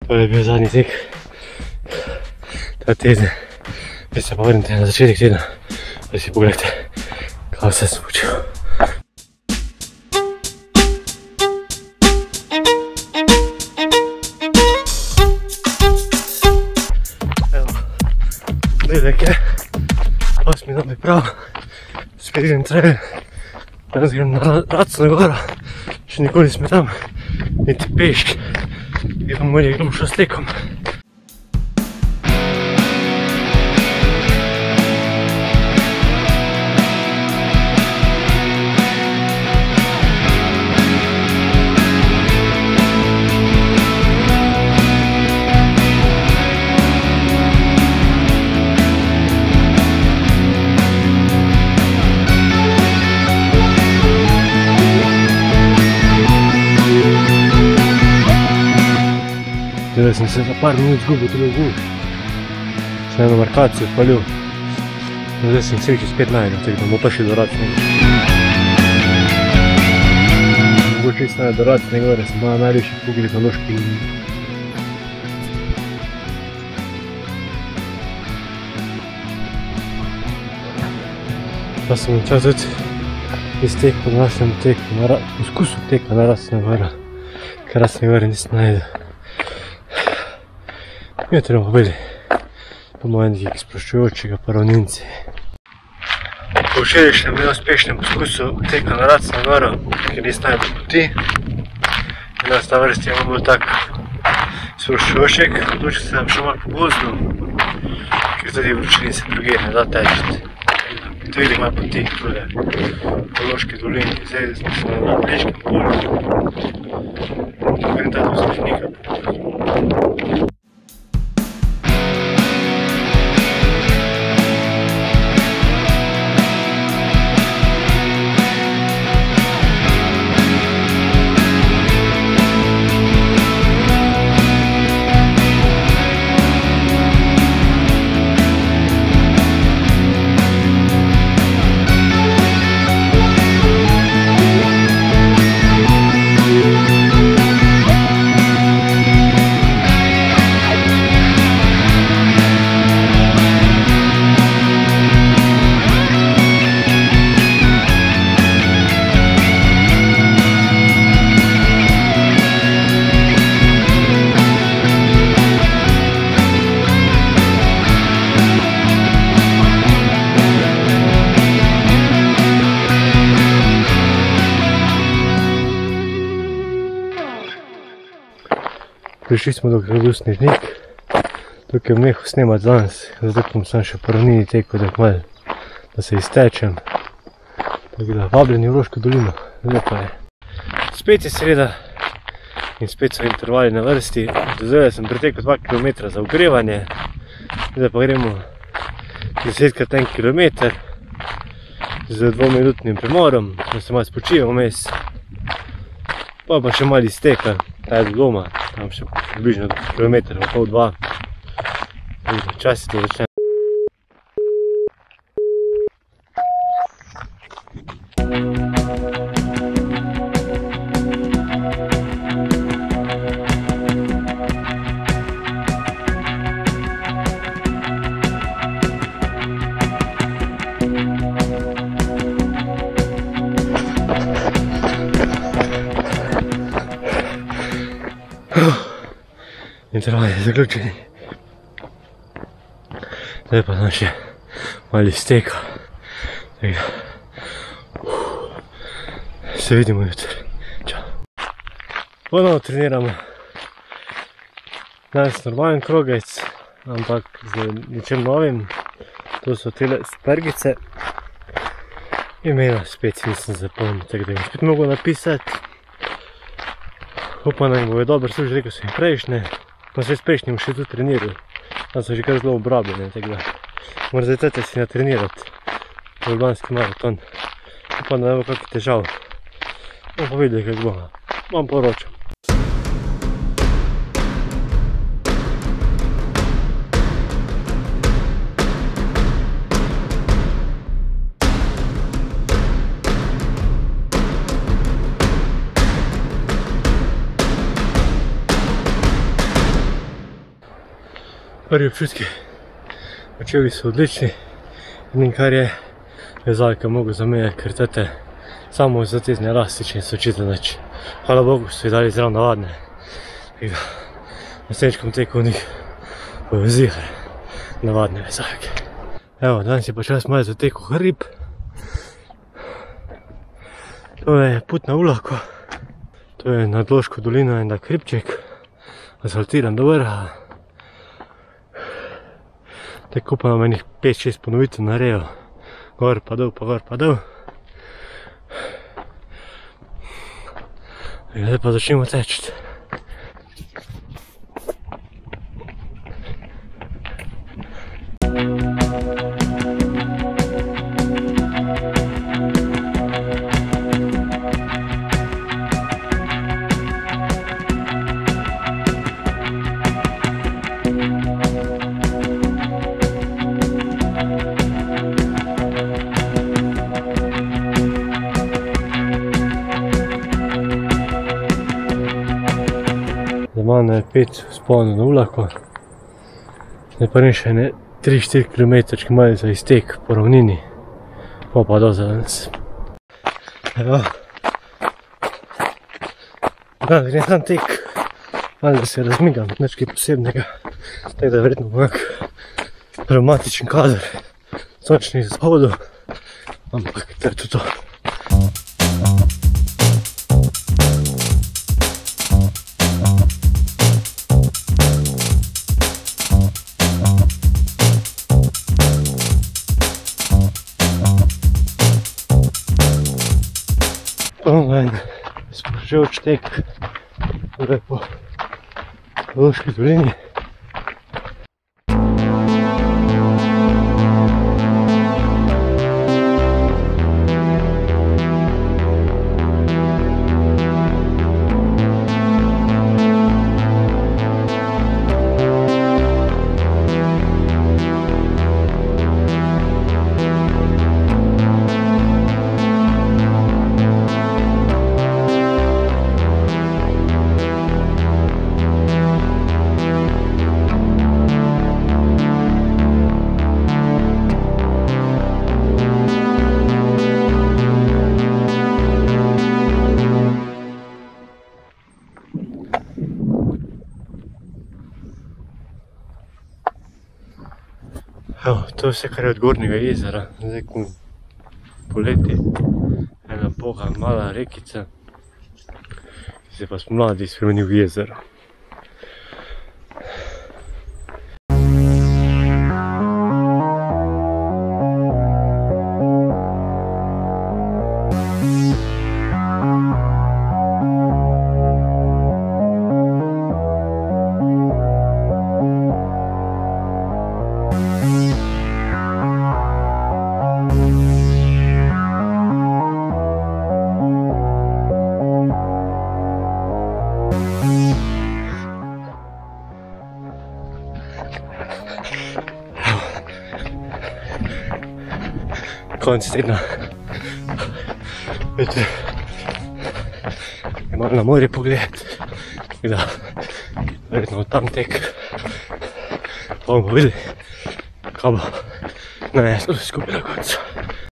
To je bil zadnji tek ta teden. Zdaj se pa vrnite na začetek tedna, da si pogledajte, kaj vse sem učil. Evo, delek je, 8 dan priprav, spet grem trail, danes grem na Racno goro, še nikoli smo tam, niti pešk, gremo bolje gremo šel s tekom. Zdaj sem se za par minut zgubil tudi v guš. Sem eno markacijo odpalil. Zdaj sem sreči spet najdel, tako da bomo pa še do Racnega. Mogoče čisto najdel do Racne gore, sem malo najljubši pogled na Loški liniji. Pa sem čas tudi iztekel po našem teku, poskusil teka na Racne gore, ker Racne gore nisem najdel. Jutro bomo bili po mojem nekaj sproščujočega pa ravninci. Po včerajšnjem neuspešnem poskusu teka na Racno goro, ker nisem najdel poti. In nas ta vrsti je bil tak sproščujoček, odločil sem še malo po gozdu, ker tudi vročini se druge ne da teči. Tu vidim malo poti, tule po Loški dolini, zdaj smo šli na Pleškem polju. Grem ta do Smešnika. Prišli smo, dokaj je bil snežnik, tukaj je nehal snemati danes, zato bom sam še po ravnini tekel, da se iztečem. Tako da, vabljeni v Loško dolino, lepo je. Spet je sreda in spet so intervali na vrsti. Do zdaj sem pretekel 2 km za ogrevanje, zdaj pa gremo 10krat 1 km z 2-minutnim premorom, da se malo spočijem vmes. Pa še malo izteka, taj do doma, tam še približno kilometer, pol 2. Včasih to začne. Interval je zaključen. Zdaj pa sem še malo iztekal. Se vidimo jutri. Čau. Ponovno treniramo. Danes normalen krogec, ampak z ničem novim. To so tele spergice. Imena spet nisem zapomnil, tako da jim spet mogo napisati. Upam, da jim bo dobro služil, rekel sem jim prejšnje. Pa se s prejšnjim še tudi treniral. Tam so že kar zelo obrabljene, tako da moram zdaj tete si natrenirati. Ljubljanski maraton. Upam, da ne bo kakih težav. Bomo pa videli, kako bo. Vam poročam. Prvi občutki. Očevi so odlični. In kar je vezalka mogo zamenjati, ker tete samo zatezne elastične so očitno nič. Hvala Bogu, so jih dali zelo navadne. Naslednjičkom teku v njih bojo ziher navadne vezalke. Evo, danes je pa čas malo za tek v hrib. To je put na Ulako. To je nad Loško dolino en tak hribček, asfaltiran do vrha. Tako pa nam enih 5-6 ponovitev narejo. Gor pa dol, pa gor pa dol. Zdaj pa začnemo teči. Za mano je 5 vzponov na Ulako. Zdaj pa še 3-4 km malo za iztek po ravnini. Pa do za danes. Evo. Danes grem tam tek. Malo da se razmigam, nič kaj posebnega. Tako da je verjetno nekak pneumatičen kader. Sončnih zahodov. Ampak to je tudi to. En sproščevalč tek po Loški dolini. Evo, to je vse, kar je od Gornjega jezera. Zdaj, ko poleti, ena boga mala rekica, ki se pa spomladi spremeni v jezero. Konec tedna. Vidite, je malo na morje pogled, tako da verjetno tam tek. Bomo videli, kaj bo naneslo skupaj na koncu.